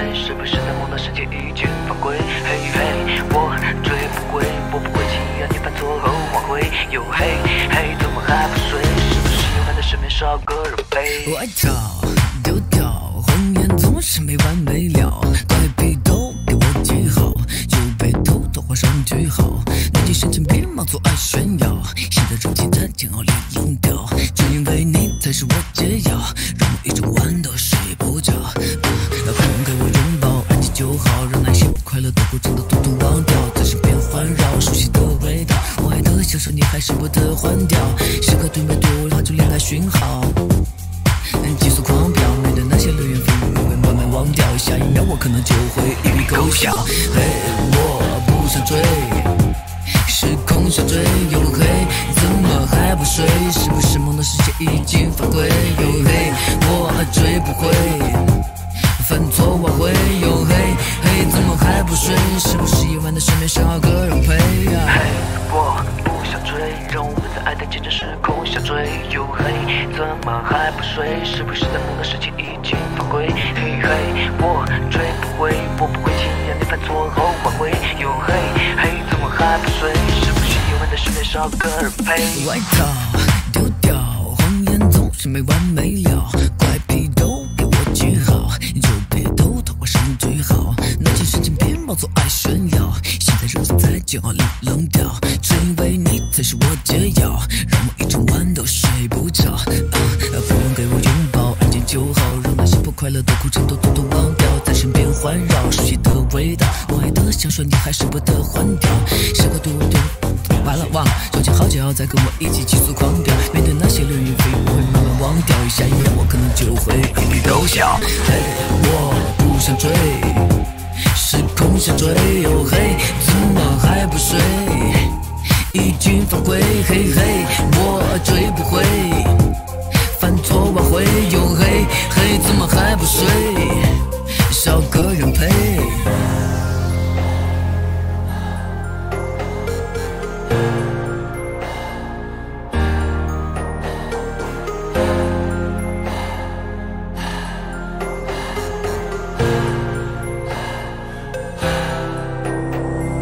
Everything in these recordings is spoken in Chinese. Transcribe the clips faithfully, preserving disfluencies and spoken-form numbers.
是不是在梦的世界已经犯规？嘿嘿，我追不回，我不会轻易让你犯错后挽回。哟嘿嘿，怎么还不睡？是不是幽暗的失眠少个人陪？ 外套丢掉，红颜总是没完没了。怪癖都给我记好，就被偷偷画上句号。年纪深情别忙做爱炫耀，现在如今在煎熬里冷掉。只因为你才是我解药，让我一整晚都睡不着。啊，要不用给我拥抱，安静就好，让那些不快乐的过程都统统忘掉。在身边环绕，熟悉的味道，我爱的享受你还舍不得换掉。时刻对面对我发出恋爱讯号，急速狂飙，面对那些流言蜚语会慢慢忘掉。下一秒我可能就会一笔勾销。嘿，我不想追，时空小坠，哟嘿，怎么还不睡？是不是梦的世界已经犯规？哟嘿，我追不回，犯错挽回。哟嘿嘿，怎么还不睡？是不是夜晚的失眠少个人陪？ 嘿，我不想追，让我们在爱的前阵时空相追。哟嘿，怎么还不睡？是不是在梦的世界已经犯规？嘿嘿，我追不回，我不会轻易让你犯错后挽回。哟嘿嘿，怎么还不睡？是不是夜晚的失眠少个人陪？ 外套丢掉，谎言总是没完没了。怪癖都给我记好，就别偷偷画上句号。那些深情别忙做爱炫耀，现在人在煎熬里冷掉。只因为你才是我解药，让我一整晚都睡不着。啊，不用给我拥抱，安静就好，让那些不快乐的苦程都统统忘掉。在身边环绕，熟悉的味道，我爱的香水你还舍不得换掉。时刻对我对完了忘了，手牵好脚，再跟我一起急速狂飙。面对那些流言蜚语，我会慢慢忘掉。下一秒我可能就会一笔勾销。嘿，我不想追，时空小坠。哟嘿，怎么还不睡？已经犯规。嘿嘿，我追不回，犯错挽回。哟嘿嘿，怎么还不睡？少个人陪。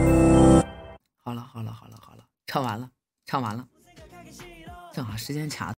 好了好了好了好了，唱完了唱完了，正好时间卡。